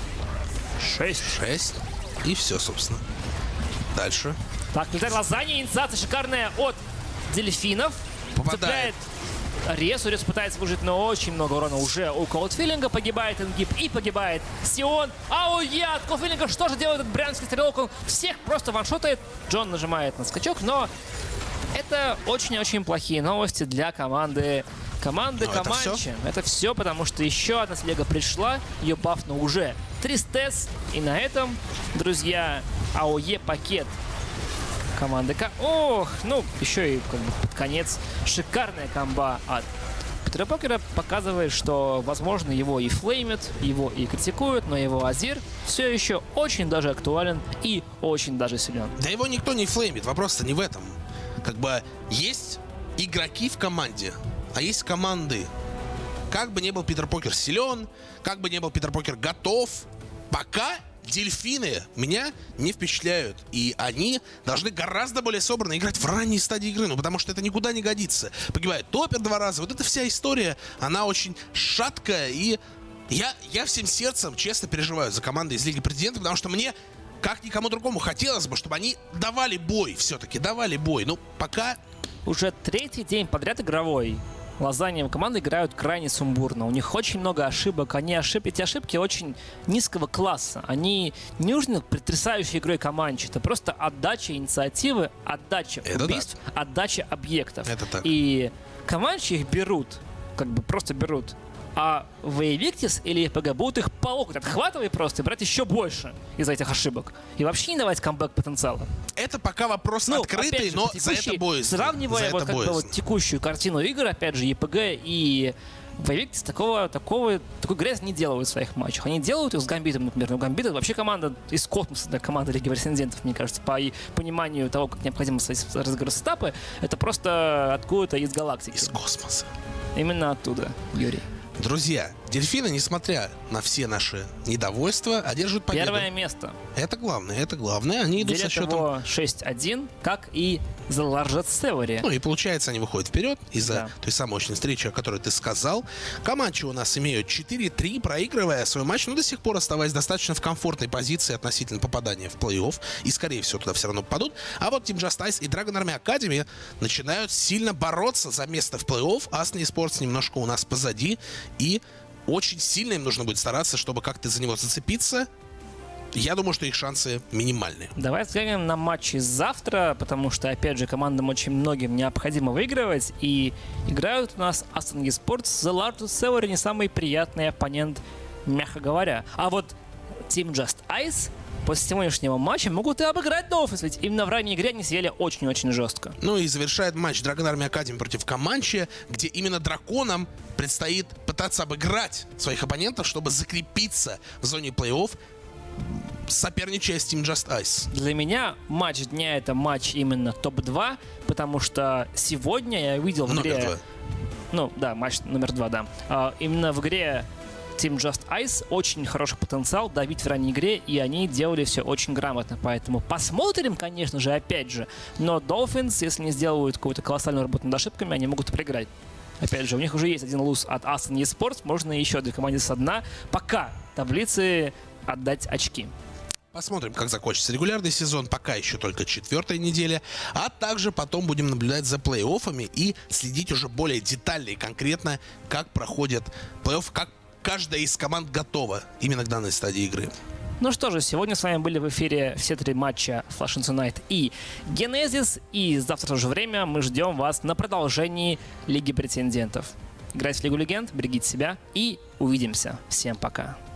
6. И все, собственно. Дальше. Так, летает Лазанья. Инициация шикарная от Дельфинов. Попадает. Ресу пытается выжить, но очень много урона уже у Коудфилинга. Погибает Ингип и погибает Сион. Ауе от Коудфилинга. Что же делает этот брянский стрелок? Он всех просто ваншотает. Джон нажимает на скачок, но это очень-очень плохие новости для команды Команчи. Это все, потому что еще одна слега пришла. Ее бафну уже Тристес. И на этом, друзья, АОЕ пакет команды. Ну, еще и как бы под конец шикарная комба от Питера Покера показывает, что, возможно, его и флеймят, его и критикуют, но его Азир все еще очень даже актуален и очень даже силен. Да его никто не флеймит, вопрос-то не в этом. Как бы есть игроки в команде, а есть команды. Как бы не был Питер Покер силен, как бы не был Питер Покер готов, пока Дельфины меня не впечатляют. И они должны гораздо более собранно играть в ранней стадии игры. Ну, потому что это никуда не годится. Погибает топпер 2 раза. Вот эта вся история, она очень шаткая. И я всем сердцем честно переживаю за команды из Лиги Претендентов, потому что мне, как никому другому, хотелось бы, чтобы они давали бой все-таки. Давали бой. Ну, пока... Уже третий день подряд игровой Лозанне команды играют крайне сумбурно. У них очень много ошибок. Эти ошибки очень низкого класса. Они не нужны потрясающей игрой Команчи. Это просто отдача инициативы, отдача убийств, отдача объектов. Это так. И Команчи их берут, как бы просто берут. А Invictus или EPG будут их по локоть отхватывать просто и брать еще больше из-за этих ошибок. И вообще не давать камбэк потенциала. Это пока вопрос открытый, же, но за это боязно. Сравнивая вот текущую картину игр, опять же, EPG и Invictus такой грязь не делают в своих матчах. Они делают их с Гамбитом, например. Но Гамбит — это вообще команда из космоса, да, команда Лиги Претендентов, мне кажется, по пониманию того, как необходимо разыгрывать сетапы. Это просто откуда-то из галактики. Из космоса. Именно оттуда, Юрий. Друзья, дельфины, несмотря на все наши недовольства, одерживают победу. Первое место. Это главное, это главное. Они идут со счетом 6-1, как и The Largest Theory. Ну и получается, они выходят вперед из-за той самой очень встречи, о которой ты сказал. Команчи у нас имеют 4-3, проигрывая свой матч, но до сих пор оставаясь достаточно в комфортной позиции относительно попадания в плей-офф. И, скорее всего, туда все равно попадут. А вот Team Just Ice и Dragon Army Academy начинают сильно бороться за место в плей-офф. Aston Esports немножко у нас позади. И очень сильно им нужно будет стараться, чтобы как-то за него зацепиться. Я думаю, что их шансы минимальны. Давай взглянем на матчи завтра, потому что, опять же, командам очень многим необходимо выигрывать. И играют у нас Aston Esports, The Largest Theory, не самый приятный оппонент, мягко говоря. А вот Team Just Ice после сегодняшнего матча могут и обыграть Dolphins, ведь именно в ранней игре они съели очень-очень жестко. Ну и завершает матч Dragon Army Academy против Команчи, где именно драконам предстоит пытаться обыграть своих оппонентов, чтобы закрепиться в зоне плей-офф, соперничая с Team Just Ice. Для меня матч дня — это матч именно топ-2, потому что сегодня я видел в игре... Номер 2. Ну да, матч номер 2, да. Именно в игре Team Just Ice очень хороший потенциал давить в ранней игре, и они делали все очень грамотно. Поэтому посмотрим, конечно же, опять же. Но Dolphins, если не сделают какую-то колоссальную работу над ошибками, они могут проиграть. Опять же, у них уже есть один луз от Aston Esports, можно еще две команды со дна. Пока таблицы отдать очки. Посмотрим, как закончится регулярный сезон, пока еще только 4-я неделя, а также потом будем наблюдать за плей-оффами и следить уже более детально и конкретно, как проходит плей-офф, как каждая из команд готова именно к данной стадии игры. Ну что же, сегодня с вами были в эфире все три матча Flash Tonight и Genesis, и завтра в то же время мы ждем вас на продолжении Лиги Претендентов. Играйте в Лигу Легенд, берегите себя и увидимся. Всем пока.